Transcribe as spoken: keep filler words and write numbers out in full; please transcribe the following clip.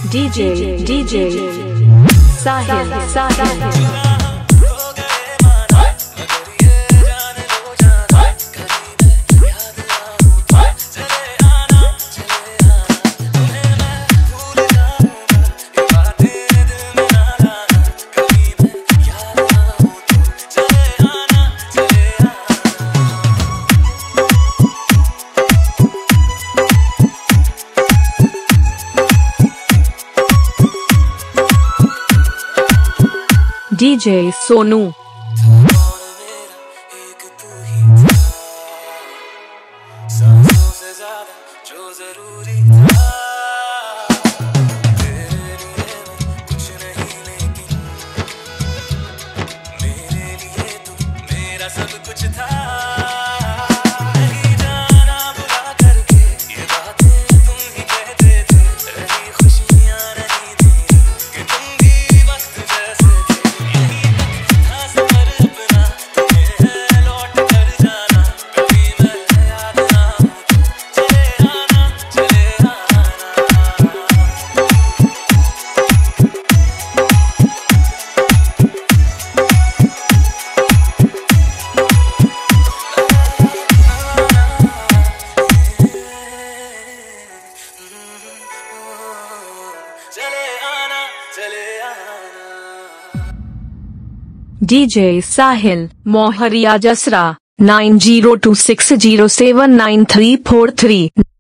DJ DJ Sahil Sahil DJ Sonu से ज्यादा जो जरूरी था तेरे लिए कुछ नहीं लेकिन मेरे लिए तू मेरा सब कुछ था नहीं जाना बुला करके ये बातें तुम ही कहते थे रही खुशियां नहीं थी कि तुम भी वक्त जैसे थे यही तक था सफर अपना तुम्हें लौट कर जाना कभी मैं याद ना DJ Sahil Mohariya Jasra nine zero two six zero seven nine three four three.